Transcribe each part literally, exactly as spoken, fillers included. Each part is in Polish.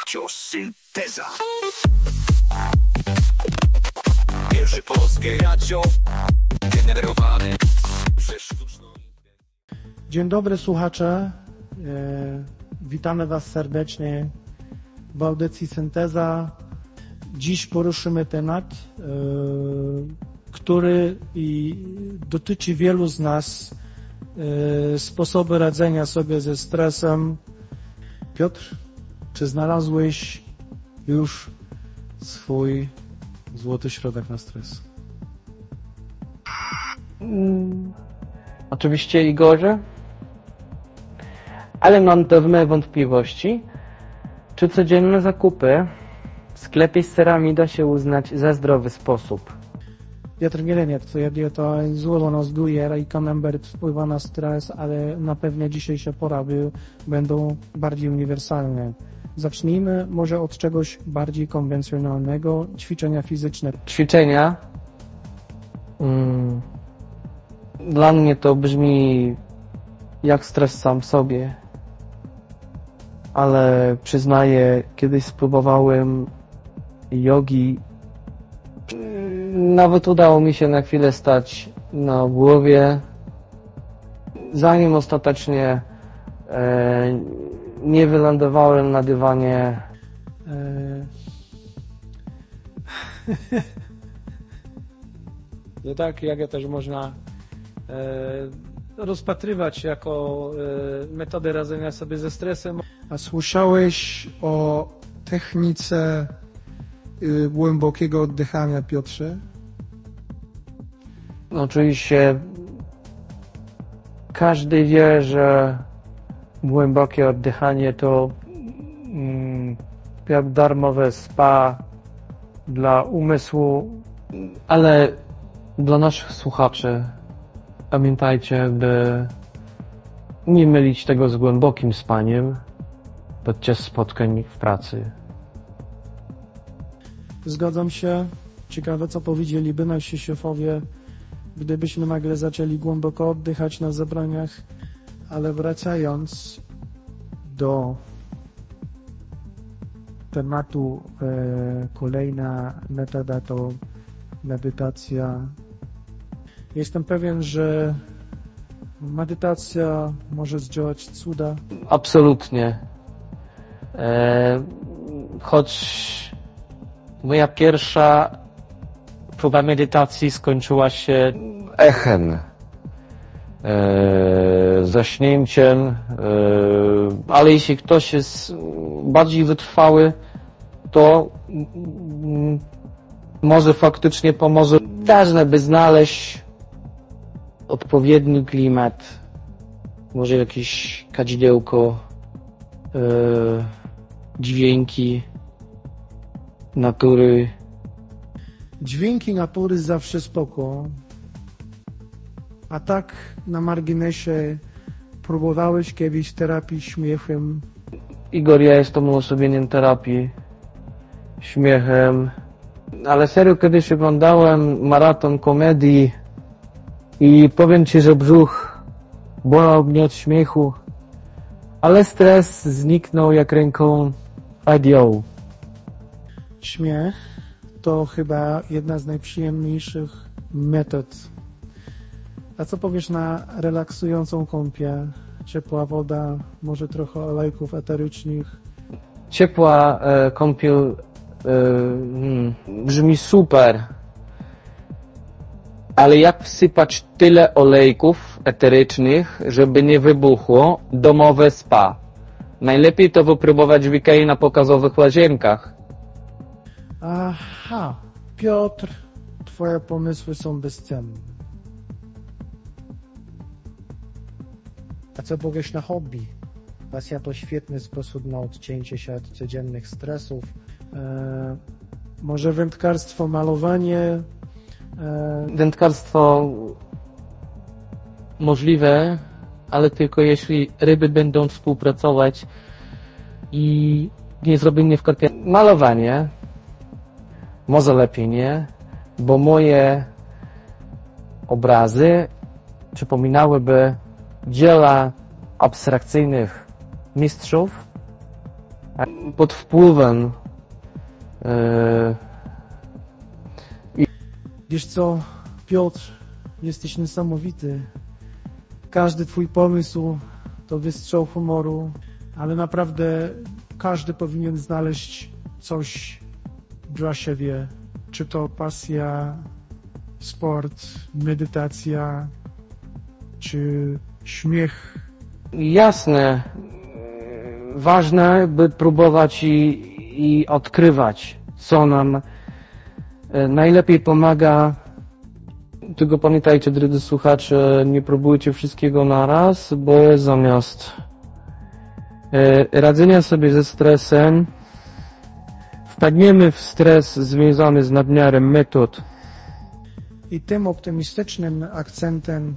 wciąż synteza. Pierwszy polskie radio generowane przez sztuczną. Dzień dobry słuchacze, e, witamy Was serdecznie w audycji Synteza. Dziś poruszymy temat, e, który i dotyczy wielu z nas, e, sposoby radzenia sobie ze stresem. Piotr, czy znalazłeś już swój złoty środek na stres? Mm, oczywiście Igorze, ale mam pewne wątpliwości, czy codzienne zakupy w sklepie z serami da się uznać za zdrowy sposób. Piotr Mieleniec, twoja dieta zło nas duje i camembert wpływa na stres, ale na pewno dzisiejsze porady będą bardziej uniwersalne. Zacznijmy może od czegoś bardziej konwencjonalnego, ćwiczenia fizyczne. Ćwiczenia? Mm, dla mnie to brzmi jak stres sam w sobie, ale przyznaję, kiedyś spróbowałem jogi. Nawet udało mi się na chwilę stać na głowie, zanim ostatecznie e, nie wylądowałem na dywanie. E... No tak, jak też można e, rozpatrywać jako e, metodę radzenia sobie ze stresem. A słyszałeś o technice y, głębokiego oddychania, Piotrze? No, oczywiście każdy wie, że głębokie oddychanie to mm, jak darmowe spa dla umysłu, ale dla naszych słuchaczy pamiętajcie, by nie mylić tego z głębokim spaniem podczas spotkań w pracy. Zgadzam się. Ciekawe, co powiedzieliby nasi szefowie, gdybyśmy nagle zaczęli głęboko oddychać na zebraniach. Ale wracając do tematu, e, kolejna metoda to medytacja. Jestem pewien, że medytacja może zdziałać cuda. Absolutnie. E, choć moja pierwsza próba medytacji skończyła się echem, e, zaśnięciem, e, ale jeśli ktoś jest bardziej wytrwały, to mm, może faktycznie pomoże. Ważne, by znaleźć odpowiedni klimat, może jakieś kadzidełko, e, dźwięki natury. Dźwięki natury zawsze spoko. A tak na marginesie, próbowałeś kiedyś terapii śmiechem? Igor, ja jestem uosobieniem terapii śmiechem, ale serio kiedyś oglądałem maraton komedii i powiem Ci, że brzuch bolał mnie od śmiechu, ale stres zniknął jak ręką odjął. Śmiech to chyba jedna z najprzyjemniejszych metod. A co powiesz na relaksującą kąpiel? Ciepła woda, może trochę olejków eterycznych? Ciepła e, kąpiel e, hmm, brzmi super, ale jak wsypać tyle olejków eterycznych, żeby nie wybuchło? Domowe spa. Najlepiej to wypróbować w Ikei na pokazowych łazienkach. Aha, Piotr, twoje pomysły są bezcenne. A co powiesz na hobby? Pasja to świetny sposób na odcięcie się od codziennych stresów. Eee, może wędkarstwo, malowanie? Eee... Wędkarstwo możliwe, ale tylko jeśli ryby będą współpracować i nie zrobienie w karpie. Malowanie może lepiej nie, bo moje obrazy przypominałyby dzieła abstrakcyjnych mistrzów pod wpływem e, Wiesz co, Piotr, jesteś niesamowity. Każdy twój pomysł to wystrzał humoru, ale naprawdę każdy powinien znaleźć coś dla siebie. Czy to pasja, sport, medytacja, czy śmiech. jasne, ważne, by próbować i, i odkrywać, co nam e, najlepiej pomaga. Tylko pamiętajcie, drodzy słuchacze, nie próbujcie wszystkiego na raz, bo zamiast e, radzenia sobie ze stresem, wpadniemy w stres związany z nadmiarem metod. I tym optymistycznym akcentem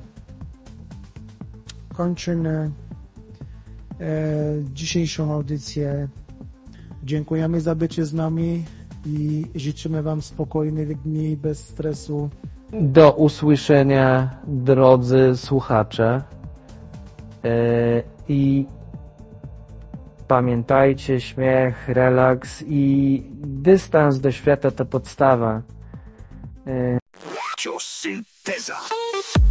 kończymy e, dzisiejszą audycję. Dziękujemy za bycie z nami i życzymy Wam spokojnych dni bez stresu. Do usłyszenia, drodzy słuchacze. E, I pamiętajcie, śmiech, relaks i dystans do świata to podstawa. E, Radiosynteza.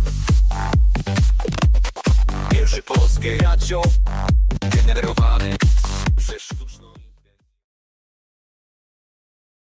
Pierwsze polskie radio generowane